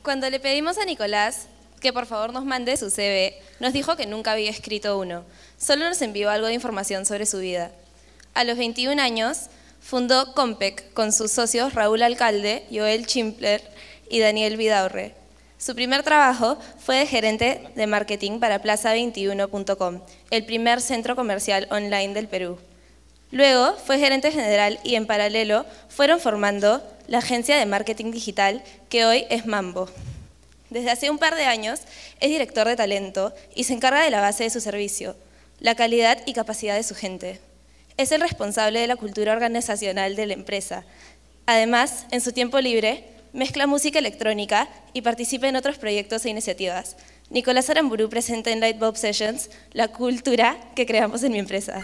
Cuando le pedimos a Nicolás que por favor nos mande su CV, nos dijo que nunca había escrito uno. Solo nos envió algo de información sobre su vida. A los 21 años, fundó Compec con sus socios Raúl Alcalde, Joel Chimpler y Daniel Vidaurre. Su primer trabajo fue de gerente de marketing para Plaza21.com, el primer centro comercial online del Perú. Luego fue gerente general y en paralelo fueron formando la agencia de marketing digital que hoy es Mambo. Desde hace un par de años es director de talento y se encarga de la base de su servicio, la calidad y capacidad de su gente. Es el responsable de la cultura organizacional de la empresa. Además, en su tiempo libre, mezcla música electrónica y participa en otros proyectos e iniciativas. Nicolás Aramburu presenta en Lightbulb Sessions la cultura que creamos en mi empresa.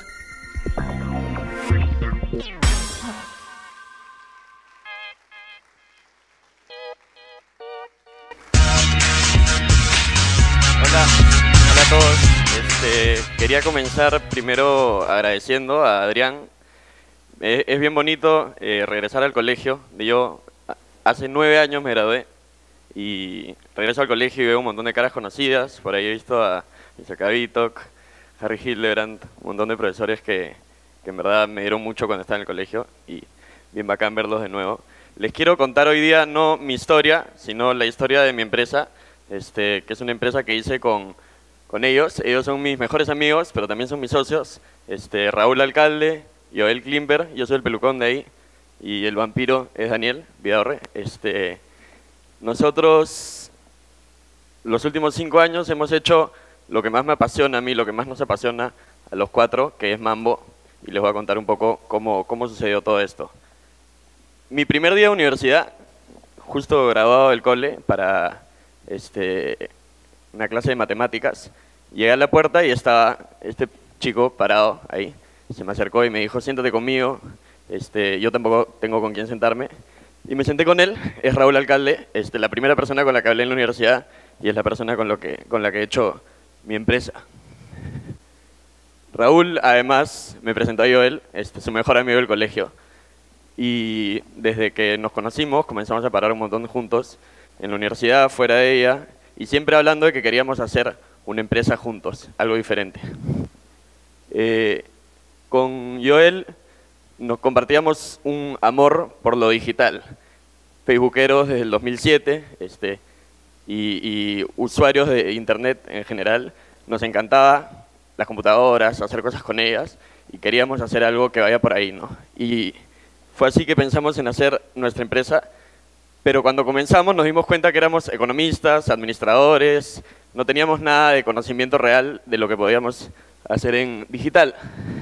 Hola a todos. Quería comenzar primero agradeciendo a Adrián. Es bien bonito regresar al colegio. Yo hace 9 años me gradué y regreso al colegio y veo un montón de caras conocidas. Por ahí he visto a Isaac Avitok, Harry Hildebrandt, un montón de profesores que en verdad me dieron mucho cuando estaba en el colegio y bien bacán verlos de nuevo. Les quiero contar hoy día no mi historia, sino la historia de mi empresa, que es una empresa que hice con ellos. Ellos son mis mejores amigos, pero también son mis socios. Raúl Alcalde, Joel Klimper, yo soy el pelucón de ahí, y el vampiro es Daniel Vidaurre. Nosotros, los últimos 5 años, hemos hecho lo que más me apasiona a mí, lo que más nos apasiona a los 4, que es Mambo, y les voy a contar un poco cómo sucedió todo esto. Mi primer día de universidad, justo graduado del cole para una clase de matemáticas, llegué a la puerta y estaba este chico parado ahí. Se me acercó y me dijo, siéntate conmigo, yo tampoco tengo con quién sentarme. Y me senté con él, es Raúl Alcalde, la primera persona con la que hablé en la universidad y es la persona con la que he hecho mi empresa. Raúl, además, me presentó a Joel, su mejor amigo del colegio. Y desde que nos conocimos, comenzamos a parar un montón juntos, en la universidad, fuera de ella, y siempre hablando de que queríamos hacer una empresa juntos, algo diferente. Con Joel nos compartíamos un amor por lo digital. Facebookeros desde el 2007 y usuarios de internet en general. Nos encantaba las computadoras, hacer cosas con ellas y queríamos hacer algo que vaya por ahí, ¿no? Y fue así que pensamos en hacer nuestra empresa, pero cuando comenzamos nos dimos cuenta que éramos economistas, administradores, no teníamos nada de conocimiento real de lo que podíamos hacer en digital.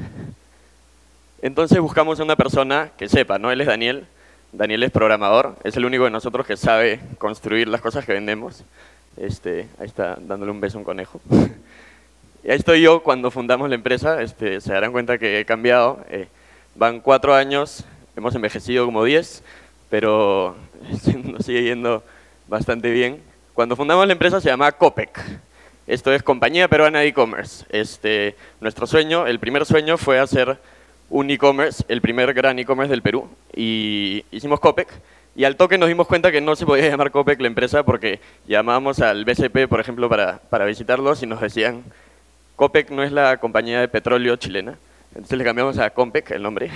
Entonces buscamos a una persona que sepa, ¿no? Él es Daniel. Daniel es programador, es el único de nosotros que sabe construir las cosas que vendemos. Ahí está dándole un beso a un conejo. Y ahí estoy yo cuando fundamos la empresa. Se darán cuenta que he cambiado. Van 4 años, hemos envejecido como 10, pero nos sigue yendo bastante bien. Cuando fundamos la empresa se llamaba Copec. Esto es Compañía Peruana de E-Commerce. Nuestro sueño, el primer sueño fue hacer un e-commerce, el primer gran e-commerce del Perú, y hicimos Copec, y al toque nos dimos cuenta que no se podía llamar Copec la empresa porque llamábamos al BCP, por ejemplo, para visitarlos y nos decían, Copec no es la compañía de petróleo chilena, entonces le cambiamos a Compec el nombre.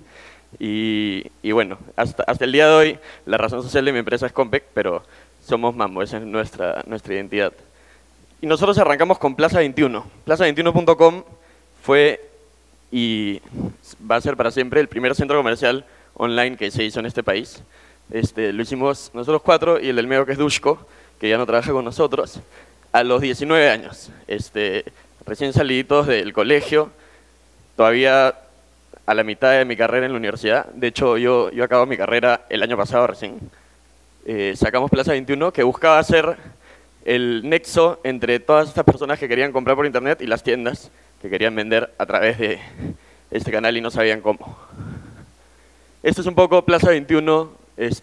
y bueno, hasta el día de hoy la razón social de mi empresa es Compec, pero somos Mambo, esa es nuestra identidad. Y nosotros arrancamos con Plaza 21. Plaza21.com fue y va a ser para siempre el primer centro comercial online que se hizo en este país. Lo hicimos nosotros 4 y el del medio, que es Dushko, que ya no trabaja con nosotros, a los 19 años. Recién saliditos del colegio, todavía a la mitad de mi carrera en la universidad. De hecho, yo acabo mi carrera el año pasado recién. Sacamos Plaza 21, que buscaba ser el nexo entre todas estas personas que querían comprar por internet y las tiendas que querían vender a través de este canal y no sabían cómo. Esto es un poco Plaza 21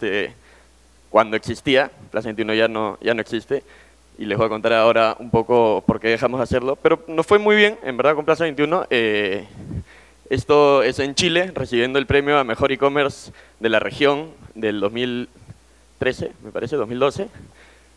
cuando existía. Plaza 21 ya no existe y les voy a contar ahora un poco por qué dejamos de hacerlo. Pero nos fue muy bien, en verdad, con Plaza 21. Esto es en Chile, recibiendo el premio a Mejor E-Commerce de la región del 2013, me parece, 2012.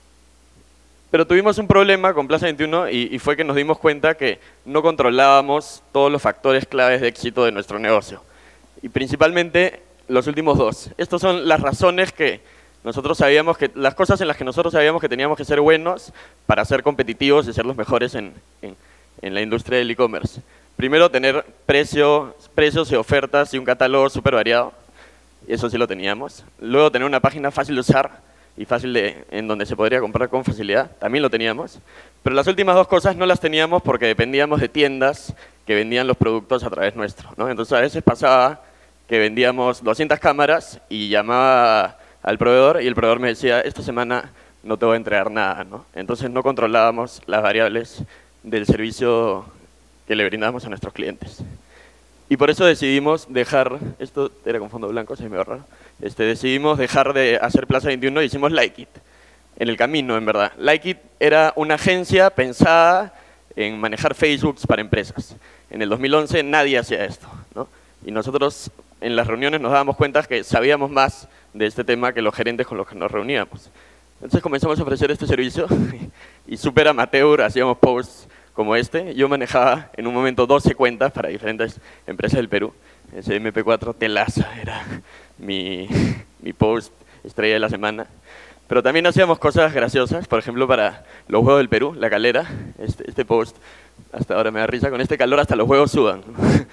Pero tuvimos un problema con Plaza 21 y fue que nos dimos cuenta que no controlábamos todos los factores claves de éxito de nuestro negocio. Y principalmente los últimos dos. Estas son las razones que nosotros sabíamos que, las cosas en las que nosotros sabíamos que teníamos que ser buenos para ser competitivos y ser los mejores en la industria del e-commerce. Primero, tener precios y ofertas y un catálogo súper variado. Eso sí lo teníamos. Luego, tener una página fácil de usar y fácil en donde se podría comprar con facilidad. También lo teníamos. Pero las últimas dos cosas no las teníamos porque dependíamos de tiendas que vendían los productos a través nuestro, ¿no? Entonces, a veces pasaba que vendíamos 200 cámaras y llamaba al proveedor y el proveedor me decía, esta semana no te voy a entregar nada, ¿no? Entonces, no controlábamos las variables del servicio que le brindábamos a nuestros clientes. Y por eso decidimos dejar, esto era con fondo blanco, se me va raro, decidimos dejar de hacer Plaza 21 y hicimos Likeit, en el camino, en verdad. Likeit era una agencia pensada en manejar Facebooks para empresas. En el 2011 nadie hacía esto, ¿no? Y nosotros en las reuniones nos dábamos cuenta que sabíamos más de este tema que los gerentes con los que nos reuníamos. Entonces comenzamos a ofrecer este servicio y súper amateur, hacíamos posts como este. Yo manejaba en un momento 12 cuentas para diferentes empresas del Perú. Ese MP4 telaza era mi post estrella de la semana. Pero también hacíamos cosas graciosas, por ejemplo, para los Juegos del Perú, La Calera. Este post hasta ahora me da risa, con este calor hasta los huevos sudan.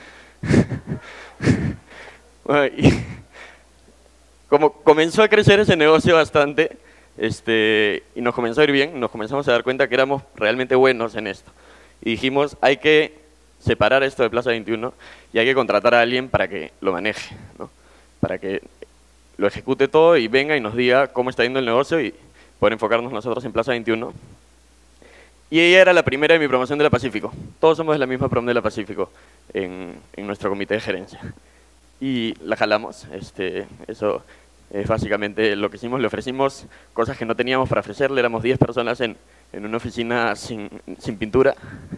Bueno, y como comenzó a crecer ese negocio bastante, y nos comenzó a ir bien, nos comenzamos a dar cuenta que éramos realmente buenos en esto. Y dijimos, hay que separar esto de Plaza 21 y hay que contratar a alguien para que lo maneje, ¿no? Para que lo ejecute todo y venga y nos diga cómo está yendo el negocio y poder enfocarnos nosotros en Plaza 21. Y ella era la primera de mi promoción de la Pacífico. Todos somos de la misma prom de la Pacífico en nuestro comité de gerencia. Y la jalamos. Eso es básicamente lo que hicimos. Le ofrecimos cosas que no teníamos para ofrecerle. Éramos 10 personas en una oficina sin pintura.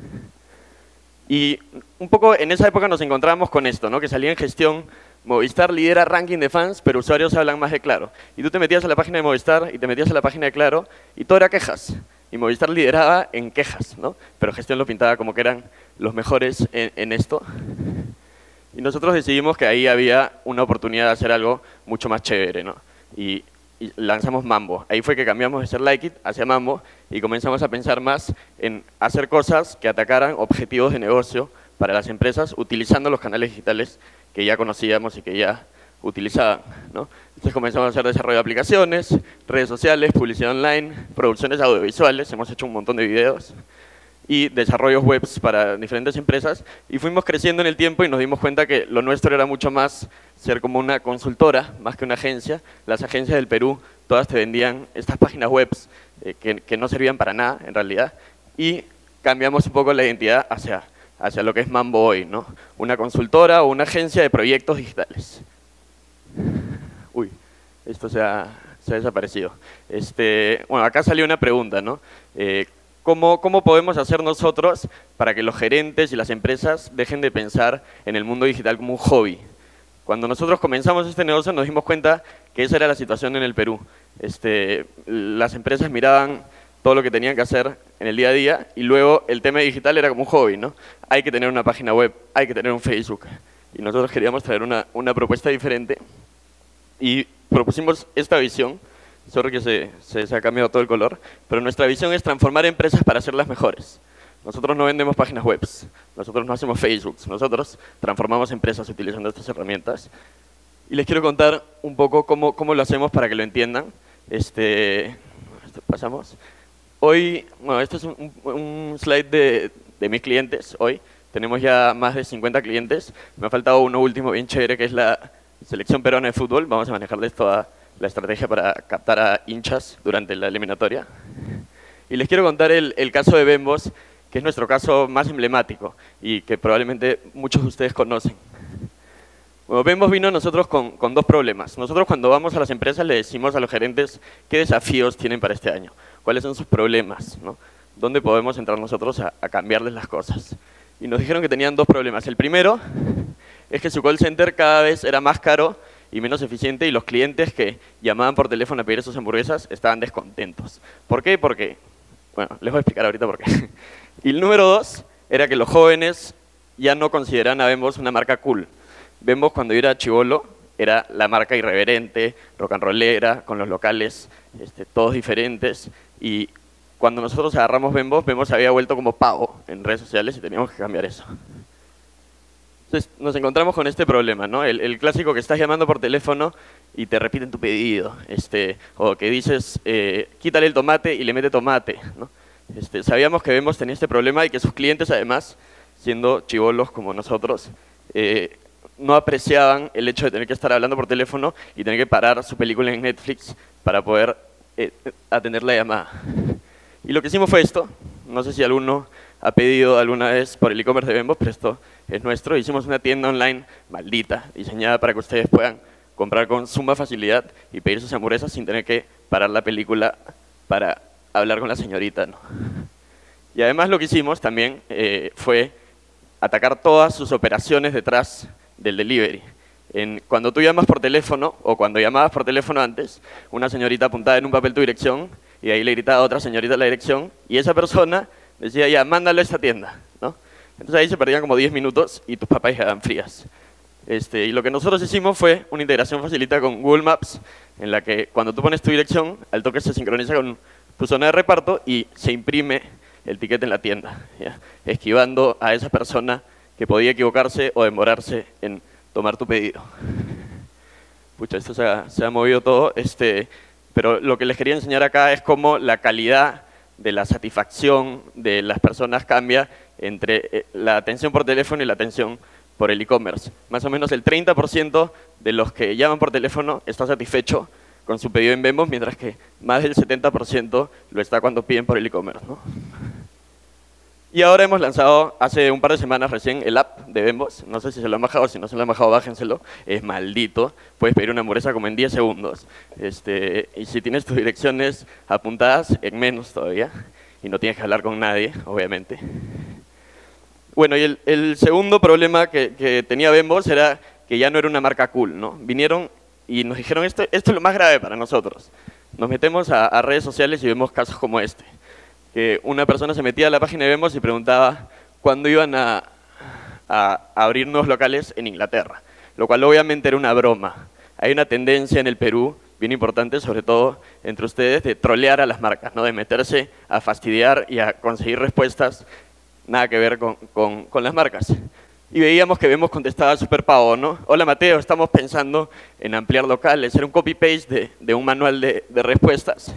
Y un poco en esa época nos encontrábamos con esto, ¿no? Que salía en gestión, Movistar lidera ranking de fans, pero usuarios hablan más de Claro. Y tú te metías a la página de Movistar y te metías a la página de Claro y todo era quejas. Y Movistar lideraba en quejas, ¿no? Pero gestión lo pintaba como que eran los mejores en esto. Y nosotros decidimos que ahí había una oportunidad de hacer algo mucho más chévere, ¿no? Y lanzamos Mambo. Ahí fue que cambiamos de ser Likeit hacia Mambo y comenzamos a pensar más en hacer cosas que atacaran objetivos de negocio para las empresas utilizando los canales digitales que ya conocíamos y que ya utilizaban, ¿no? Entonces comenzamos a hacer desarrollo de aplicaciones, redes sociales, publicidad online, producciones audiovisuales, hemos hecho un montón de videos y desarrollos webs para diferentes empresas y fuimos creciendo en el tiempo y nos dimos cuenta que lo nuestro era mucho más ser como una consultora más que una agencia. Las agencias del Perú todas te vendían estas páginas webs que no servían para nada en realidad y cambiamos un poco la identidad hacia lo que es Mambo hoy, ¿no? Una consultora o una agencia de proyectos digitales. Uy, esto se ha desaparecido. Bueno, acá salió una pregunta, ¿no? ¿Cómo podemos hacer nosotros para que los gerentes y las empresas dejen de pensar en el mundo digital como un hobby? Cuando nosotros comenzamos este negocio nos dimos cuenta que esa era la situación en el Perú. Las empresas miraban todo lo que tenían que hacer en el día a día y luego el tema digital era como un hobby, ¿no? Hay que tener una página web, hay que tener un Facebook. Y nosotros queríamos traer una propuesta diferente y propusimos esta visión. Sorry que se ha cambiado todo el color, pero nuestra visión es transformar empresas para hacerlas mejores. Nosotros no vendemos páginas web, nosotros no hacemos Facebook, nosotros transformamos empresas utilizando estas herramientas. Y les quiero contar un poco cómo lo hacemos para que lo entiendan. Pasamos. Hoy, bueno, este es un slide de mis clientes hoy. Tenemos ya más de 50 clientes. Me ha faltado uno último bien chévere, que es la selección peruana de fútbol. Vamos a manejarles toda la estrategia para captar a hinchas durante la eliminatoria. Y les quiero contar el caso de Bembos, que es nuestro caso más emblemático y que probablemente muchos de ustedes conocen. Bueno, Bembos vino a nosotros con dos problemas. Nosotros cuando vamos a las empresas le decimos a los gerentes qué desafíos tienen para este año, cuáles son sus problemas, ¿no? ¿Dónde podemos entrar nosotros a cambiarles las cosas? Y nos dijeron que tenían dos problemas. El primero es que su call center cada vez era más caro y menos eficiente y los clientes que llamaban por teléfono a pedir sus hamburguesas estaban descontentos. ¿Por qué? Porque Bueno, les voy a explicar ahorita por qué. Y el número 2 era que los jóvenes ya no consideraban a Bembos una marca cool. Bembos, cuando yo era chibolo, era la marca irreverente, rock and rollera, con los locales todos diferentes. Y cuando nosotros agarramos Bembos, Bembos se había vuelto como pavo en redes sociales y teníamos que cambiar eso. Entonces nos encontramos con este problema, ¿no? El clásico que estás llamando por teléfono y te repiten tu pedido, o que dices, quítale el tomate y le mete tomate, ¿no? Sabíamos que Bembos tenía este problema y que sus clientes, además, siendo chibolos como nosotros, no apreciaban el hecho de tener que estar hablando por teléfono y tener que parar su película en Netflix para poder atender la llamada. Y lo que hicimos fue esto. No sé si alguno ha pedido alguna vez por el e-commerce de Bembos, pero esto es nuestro. Hicimos una tienda online maldita, diseñada para que ustedes puedan comprar con suma facilidad y pedir sus hamburguesas sin tener que parar la película para hablar con la señorita, ¿no? Y además lo que hicimos también fue atacar todas sus operaciones detrás del delivery. Cuando tú llamas por teléfono, o cuando llamabas por teléfono antes, una señorita apuntaba en un papel tu dirección y ahí le gritaba a otra señorita la dirección y esa persona decía, ya, mándalo a esta tienda, ¿no? Entonces ahí se perdían como 10 minutos y tus papas quedaban frías. Y lo que nosotros hicimos fue una integración facilita con Google Maps, en la que cuando tú pones tu dirección, al toque se sincroniza con tu zona de reparto y se imprime el ticket en la tienda, ¿ya? Esquivando a esa persona que podía equivocarse o demorarse en tomar tu pedido. Pucha, esto se ha movido todo, pero lo que les quería enseñar acá es cómo la calidad de la satisfacción de las personas cambia entre la atención por teléfono y la atención por el e-commerce. Más o menos el 30% de los que llaman por teléfono está satisfecho con su pedido en Bembos, mientras que más del 70% lo está cuando piden por el e-commerce, ¿no? Y ahora hemos lanzado hace un par de semanas recién el app de Bembos. No sé si se lo han bajado, si no se lo han bajado, bájenselo. Es maldito. Puedes pedir una hamburguesa como en 10 segundos. Y si tienes tus direcciones apuntadas, en menos todavía. Y no tienes que hablar con nadie, obviamente. Bueno, y el segundo problema que tenía Bembos era que ya no era una marca cool, ¿no? Vinieron y nos dijeron, esto es lo más grave para nosotros. Nos metemos a redes sociales y vemos casos como este. Que una persona se metía a la página de Bembos y preguntaba cuándo iban a abrir nuevos locales en Inglaterra, lo cual obviamente era una broma. Hay una tendencia en el Perú, bien importante, sobre todo entre ustedes, de trolear a las marcas, ¿no? De meterse a fastidiar y a conseguir respuestas nada que ver con las marcas. Y veíamos que Bembos contestaba súper pavo, ¿no? Hola Mateo, estamos pensando en ampliar locales. Era un copy-paste de un manual de respuestas.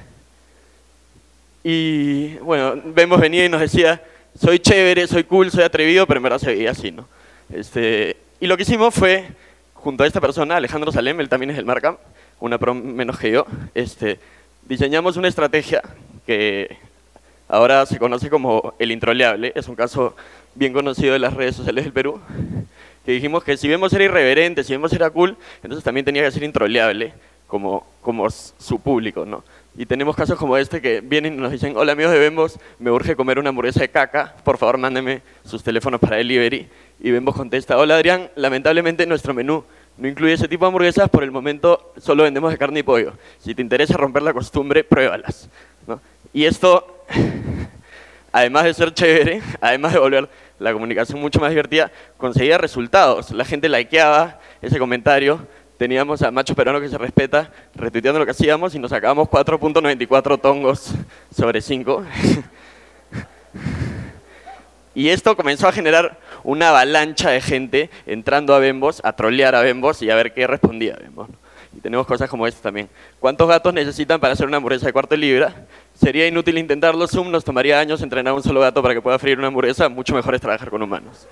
Y bueno, Bembos venía y nos decía, soy chévere, soy cool, soy atrevido, pero en verdad se veía así, ¿no? Y lo que hicimos fue, junto a esta persona, Alejandro Salem, él también es del Markham, una pro menos que yo, diseñamos una estrategia que ahora se conoce como el introleable. Es un caso bien conocido de las redes sociales del Perú, que dijimos que si Bembos era irreverente, si Bembos era cool, entonces también tenía que ser introleable como su público, ¿no? Y tenemos casos como este que vienen y nos dicen, hola amigos de Bembos, me urge comer una hamburguesa de caca, por favor mándenme sus teléfonos para delivery. Y Bembos contesta, hola Adrián, lamentablemente nuestro menú no incluye ese tipo de hamburguesas, por el momento solo vendemos de carne y pollo. Si te interesa romper la costumbre, pruébalas, ¿no? Y esto, además de ser chévere, además de volver la comunicación mucho más divertida, conseguía resultados. La gente likeaba ese comentario. Teníamos a Macho Peruano que se respeta retuiteando lo que hacíamos y nos sacábamos 4.94 tongos sobre 5. Y esto comenzó a generar una avalancha de gente entrando a Bembos, a trolear a Bembos y a ver qué respondía Bembos, ¿no? Y tenemos cosas como esta también. ¿Cuántos gatos necesitan para hacer una hamburguesa de cuarto de libra? Sería inútil intentarlo, Zoom nos tomaría años entrenar a un solo gato para que pueda freír una hamburguesa, mucho mejor es trabajar con humanos.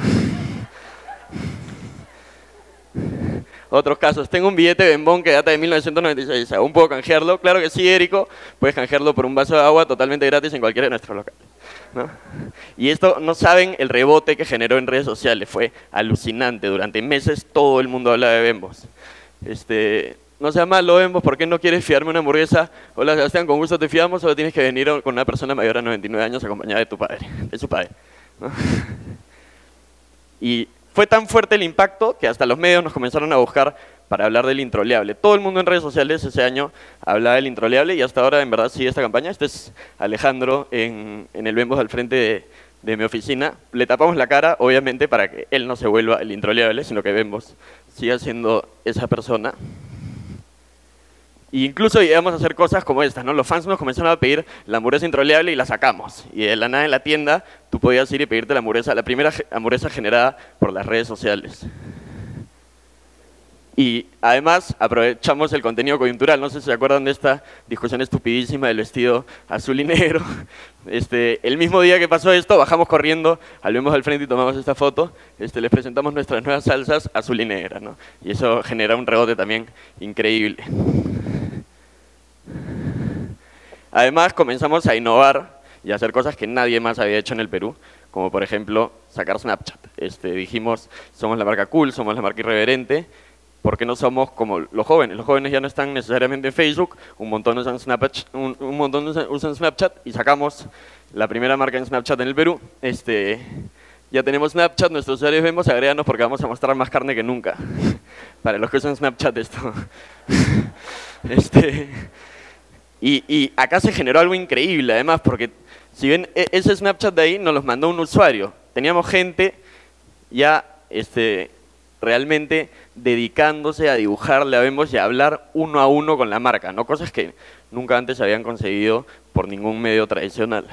Otros casos, tengo un billete de Bembón que data de 1996, ¿aún puedo canjearlo? Claro que sí, Érico, puedes canjearlo por un vaso de agua totalmente gratis en cualquiera de nuestros locales, ¿no? Y esto, no saben el rebote que generó en redes sociales, fue alucinante. Durante meses todo el mundo hablaba de Bembos. No sea malo, Bembos, ¿por qué no quieres fiarme una hamburguesa? Hola Sebastián, con gusto te fiamos, solo tienes que venir con una persona mayor a 99 años acompañada de su padre, ¿no? Y fue tan fuerte el impacto que hasta los medios nos comenzaron a buscar para hablar del introleable. Todo el mundo en redes sociales ese año hablaba del introleable y hasta ahora en verdad sigue esta campaña. Este es Alejandro en el Bembos al frente de mi oficina. Le tapamos la cara, obviamente, para que él no se vuelva el introleable, sino que Bembos siga siendo esa persona. E incluso llegamos a hacer cosas como estas, ¿no? Los fans nos comenzaron a pedir la hamburguesa introleable y la sacamos. Y de la nada en la tienda tú podías ir y pedirte la primera hamburguesa generada por las redes sociales. Y además aprovechamos el contenido coyuntural. No sé si se acuerdan de esta discusión estupidísima del vestido azul y negro. El mismo día que pasó esto, bajamos corriendo, volvemos al frente y tomamos esta foto. Les presentamos nuestras nuevas salsas azul y negra, ¿no? Y eso genera un rebote también increíble. Además, comenzamos a innovar y a hacer cosas que nadie más había hecho en el Perú, como por ejemplo sacar Snapchat. Dijimos, somos la marca cool, somos la marca irreverente, ¿por qué no somos como los jóvenes? Los jóvenes ya no están necesariamente en Facebook, un montón usan Snapchat y sacamos la primera marca en Snapchat en el Perú. Ya tenemos Snapchat, nuestros usuarios Bembos, agréganos porque vamos a mostrar más carne que nunca. Para los que usan Snapchat esto. Y acá se generó algo increíble, además, porque si ven, ese Snapchat de ahí nos los mandó un usuario. Teníamos gente ya realmente dedicándose a dibujarle a Bembos y a hablar uno a uno con la marca, ¿no? Cosas que nunca antes habían conseguido por ningún medio tradicional.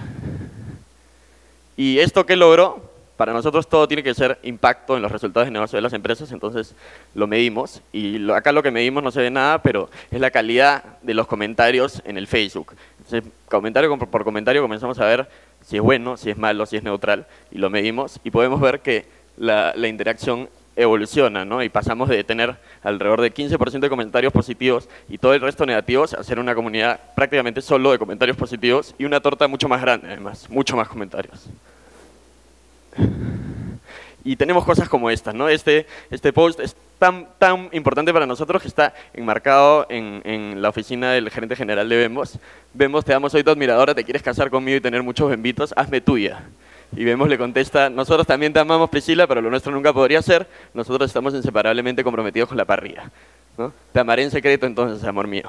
¿Y esto qué logró? Para nosotros todo tiene que ser impacto en los resultados de negocio de las empresas, entonces lo medimos. Y acá lo que medimos no se ve nada, pero es la calidad de los comentarios en el Facebook. Entonces, comentario por comentario comenzamos a ver si es bueno, si es malo, si es neutral, y lo medimos. Y podemos ver que la interacción evoluciona, ¿no? Y pasamos de tener alrededor de 15% de comentarios positivos y todo el resto negativos a ser una comunidad prácticamente solo de comentarios positivos y una torta mucho más grande, además, mucho más comentarios. Y tenemos cosas como estas, ¿no? Este post es tan importante para nosotros que está enmarcado en la oficina del gerente general de Bembos. Bembos, te amo, soy tu admiradora, te quieres casar conmigo y tener muchos bembitos, hazme tuya. Y Bembos le contesta, nosotros también te amamos, Priscila, pero lo nuestro nunca podría ser, nosotros estamos inseparablemente comprometidos con la parrilla, ¿no? Te amaré en secreto entonces, amor mío.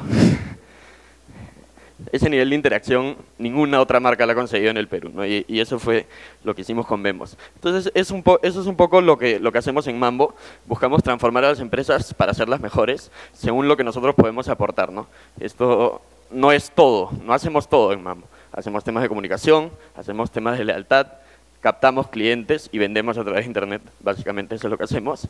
Ese nivel de interacción ninguna otra marca lo ha conseguido en el Perú, ¿no? Y eso fue lo que hicimos con Bembos. Entonces, eso es un poco lo que hacemos en Mambo. Buscamos transformar a las empresas para hacerlas mejores según lo que nosotros podemos aportar, ¿no? Esto no es todo, no hacemos todo en Mambo. Hacemos temas de comunicación, hacemos temas de lealtad, captamos clientes y vendemos a través de Internet. Básicamente eso es lo que hacemos.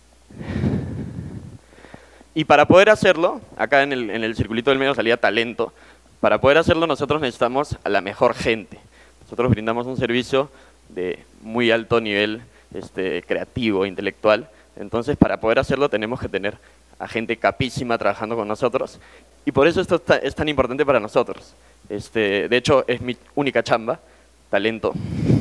Y para poder hacerlo, acá en el circulito del medio salía talento. Para poder hacerlo nosotros necesitamos a la mejor gente. Nosotros brindamos un servicio de muy alto nivel creativo, intelectual. Entonces, para poder hacerlo tenemos que tener a gente capísima trabajando con nosotros. Y por eso esto es tan importante para nosotros. De hecho, es mi única chamba, talento.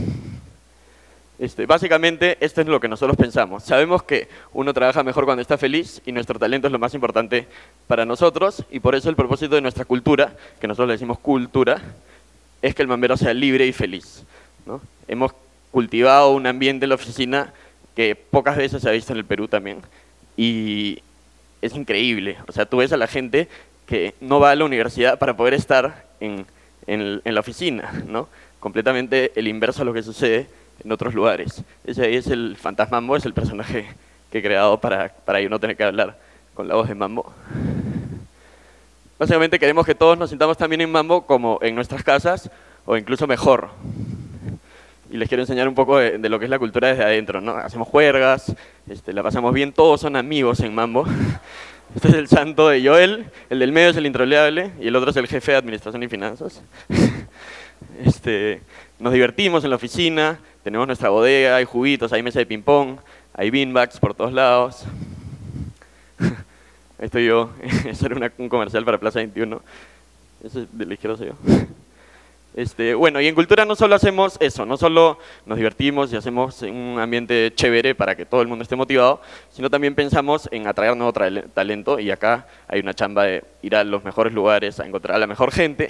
Básicamente, esto es lo que nosotros pensamos. Sabemos que uno trabaja mejor cuando está feliz y nuestro talento es lo más importante para nosotros y por eso el propósito de nuestra cultura, que nosotros le decimos cultura, es que el mambero sea libre y feliz, ¿no? Hemos cultivado un ambiente en la oficina que pocas veces se ha visto en el Perú también y es increíble. O sea, tú ves a la gente que no va a la universidad para poder estar en la oficina, ¿no? Completamente el inverso a lo que sucede en otros lugares. Ese ahí es el Fantasmambo, es el personaje que he creado para yo no tener que hablar con la voz de Mambo. Básicamente queremos que todos nos sintamos también en Mambo como en nuestras casas o incluso mejor. Y les quiero enseñar un poco de lo que es la cultura desde adentro, ¿no? Hacemos juergas, la pasamos bien, todos son amigos en Mambo. Este es el santo de Joel, el del medio es el introleable y el otro es el jefe de administración y finanzas. Nos divertimos en la oficina, tenemos nuestra bodega, hay juguitos, hay mesa de ping-pong, hay beanbags por todos lados. Ahí estoy yo, ese era un comercial para Plaza 21. Ese de la izquierda soy yo. Bueno, y en cultura no solo hacemos eso, no solo nos divertimos y hacemos un ambiente chévere para que todo el mundo esté motivado, sino también pensamos en atraer nuevo talento y acá hay una chamba de ir a los mejores lugares, a encontrar a la mejor gente.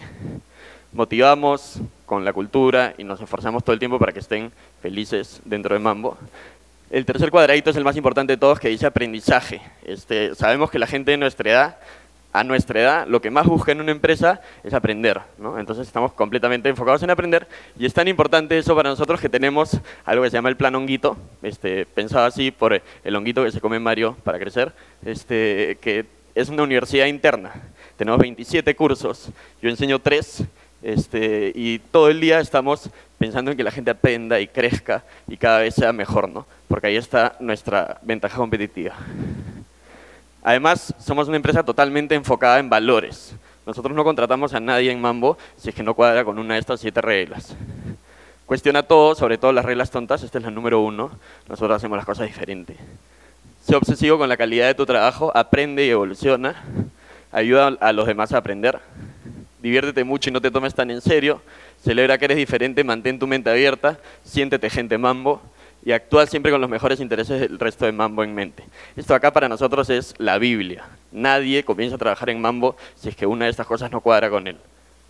Motivamos con la cultura y nos esforzamos todo el tiempo para que estén felices dentro de Mambo. El tercer cuadradito es el más importante de todos, que dice aprendizaje. Sabemos que la gente de nuestra edad, a nuestra edad, lo que más busca en una empresa es aprender, ¿no? Entonces estamos completamente enfocados en aprender y es tan importante eso para nosotros que tenemos algo que se llama el plan honguito, pensado así por el honguito que se come Mario para crecer, que es una universidad interna. Tenemos 27 cursos, yo enseño 3 y todo el día estamos pensando en que la gente aprenda y crezca y cada vez sea mejor, ¿no? Porque ahí está nuestra ventaja competitiva. Además, somos una empresa totalmente enfocada en valores. Nosotros no contratamos a nadie en Mambo si es que no cuadra con una de estas 7 reglas. Cuestiona todo, sobre todo las reglas tontas, esta es la número 1. Nosotros hacemos las cosas diferentes. Sé obsesivo con la calidad de tu trabajo, aprende y evoluciona. Ayuda a los demás a aprender. Diviértete mucho y no te tomes tan en serio. Celebra que eres diferente, mantén tu mente abierta. Siéntete gente Mambo. Y actúa siempre con los mejores intereses del resto de Mambo en mente. Esto acá para nosotros es la Biblia. Nadie comienza a trabajar en Mambo si es que una de estas cosas no cuadra con él.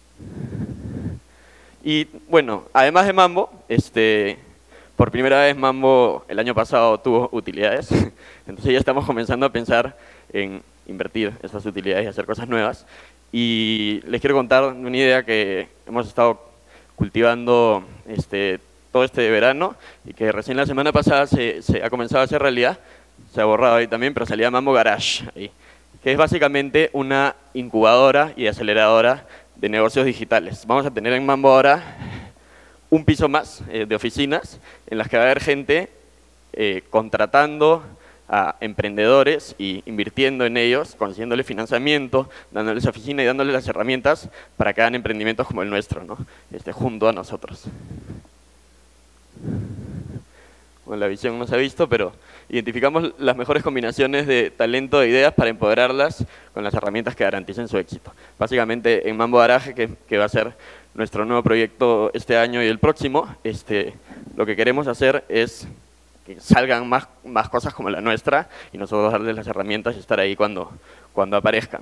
Y bueno, además de Mambo, por primera vez Mambo el año pasado tuvo utilidades. Entonces ya estamos comenzando a pensar en invertir estas utilidades y hacer cosas nuevas. Y les quiero contar una idea que hemos estado cultivando todo este verano y que recién la semana pasada se ha comenzado a hacer realidad, se ha borrado ahí también, pero salía Mambo Garage, ahí, que es básicamente una incubadora y aceleradora de negocios digitales. Vamos a tener en Mambo ahora un piso más de oficinas en las que va a haber gente contratando a emprendedores y invirtiendo en ellos, consiguiéndoles financiamiento, dándoles oficina y dándoles las herramientas para que hagan emprendimientos como el nuestro, ¿no? Junto a nosotros. Bueno, la visión no se ha visto, pero identificamos las mejores combinaciones de talento e ideas para empoderarlas con las herramientas que garanticen su éxito. Básicamente en Mambo Garage, que va a ser nuestro nuevo proyecto este año y el próximo, lo que queremos hacer es que salgan más cosas como la nuestra y nosotros darles las herramientas y estar ahí cuando aparezcan.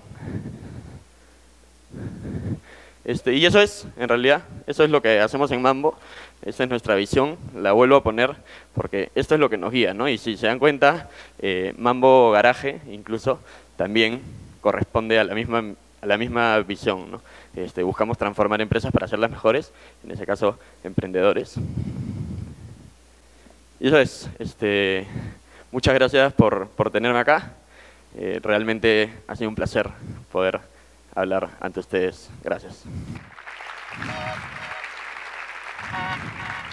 Y eso es, en realidad, eso es lo que hacemos en Mambo. Esta es nuestra visión, la vuelvo a poner porque esto es lo que nos guía, ¿no? Y si se dan cuenta, Mambo Garage incluso también corresponde a la misma visión, ¿no? Buscamos transformar empresas para hacerlas mejores, en ese caso, emprendedores. Y eso es, muchas gracias por tenerme acá. Realmente ha sido un placer poder hablar ante ustedes. Gracias.